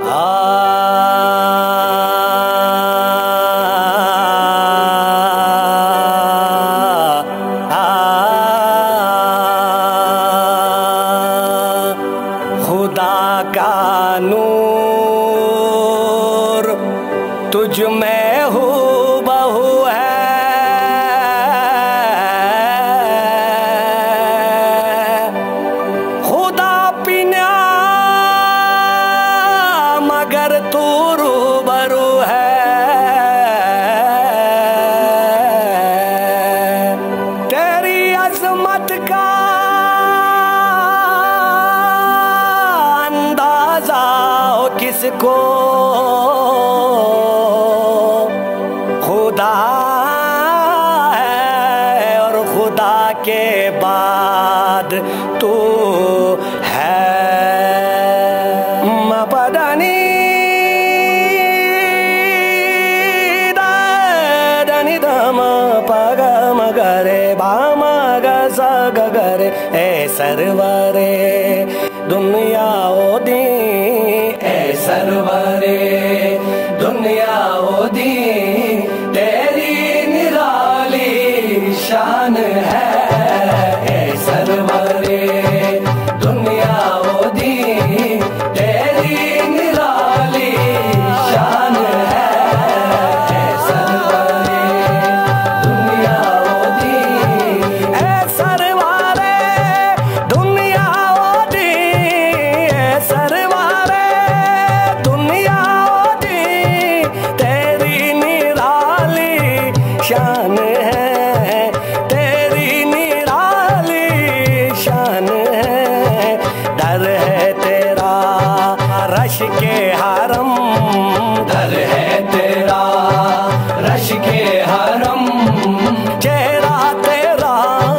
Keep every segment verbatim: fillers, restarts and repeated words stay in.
खुदा का नूर तुझ में हूबहू है, खुदा पिना मगर तू रूबरू है। तेरी अजमत का अंदाजा हो किसको, खुदा है और खुदा के बाद तू है। मपदनी दनी दम पग मगरे बाम ग स गरे ए सरवरे दुनिया ओ दी ए सरवरे दुनिया ओ दी तेरी निराली शान है। ए सरवरे दुनिया ओ दी तेरी निराली शान है। ए सरवरे दुनिया ओ दी ए सरवरे दुनिया ओ दी ए सरवरे दुनिया ओ दी तेरी निराली शान है। तेरी निराली शान है। डर है तेरा रश के हरम, डर है तेरा रश के हरम, चेहरा तेरा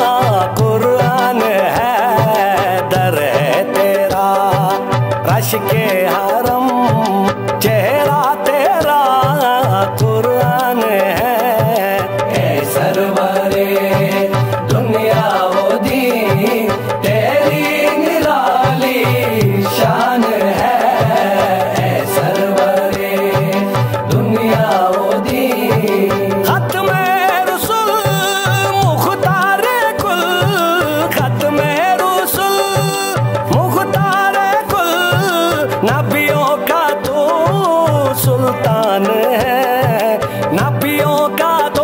कुरान है। डर है तेरा रश के हरम, चेहरा तेरा कुरान है। ए सरवरे दुनिया ओ दी तेरी निराली शान है। ए सरवरे दुनिया ओ दी खत्मे रसूल मुख्तार कुल, खत्मे रसूल मुख्तार कुल, नबियों का तो सुल्तान है, नबियों का तो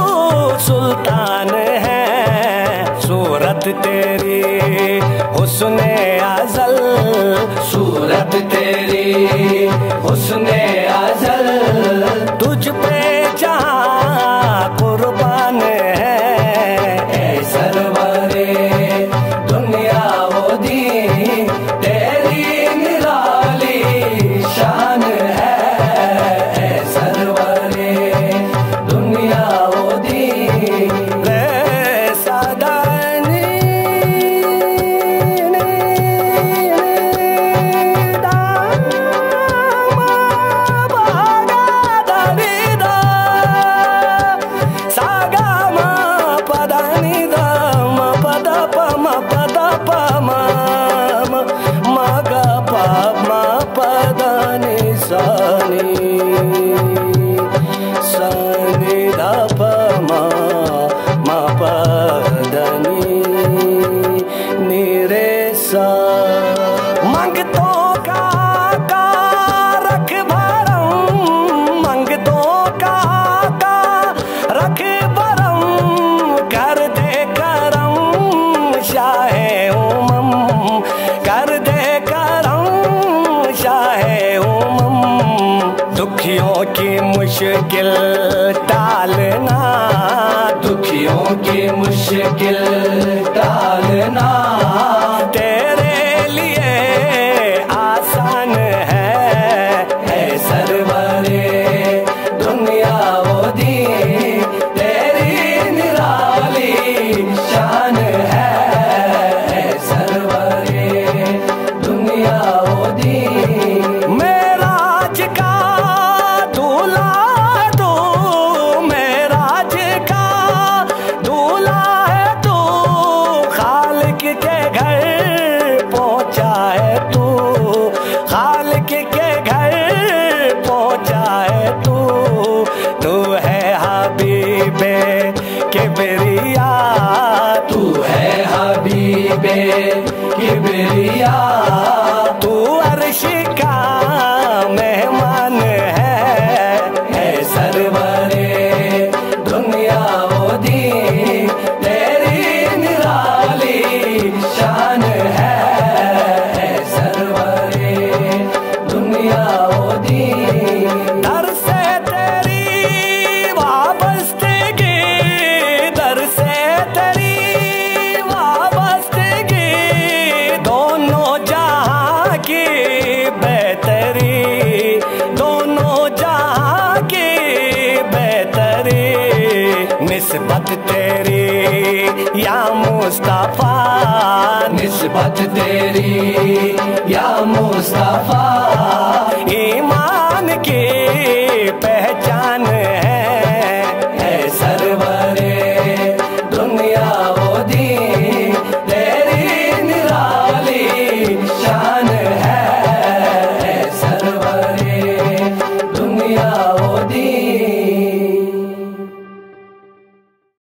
सुल्तान है। सूरत तेरी हुस्ने अज़ल, सूरत तेरी हुस्ने अज़ल, तुझ पे जहाँ कुर्बान है। ए सरवरे दुनिया ओ दी तेरी निराली शान है। ए सरवरे दुनिया ओ दी रे सदनी सनी धप मा मा पदनी निरे सा मंगतों का का रख भरम, मंगतों का का रख भरम, कर दे करम शाहे उमम, कर दे करम शाहे उमम। दुखियों की मुश्किल टालना, दुखियों की मुश्किल टालना तेरे लिए आसान है। ए सरवरे दुनिया ओ दी तेरी निराली शान है। ए सरवरे दुनिया ओ दी मेराज का दूल्हा तू, मेराज का दूल्हा है तू, खालिक के घर पहुंचा है तू, खालिक के घर अर्श का मेहमान है, है सरवरे दुनिया ओ दी तेरी निराली शान है, है सरवरे दुनिया ओ दी। दर से तेरी वाबस्तगी, दर से तेरी वाबस्तगी, दोनों जहां की बेहतरी, दोनों जहां की बेहतरी। निस्बत तेरी या मुस्तफा, निस्बत तेरी या मुस्तफा,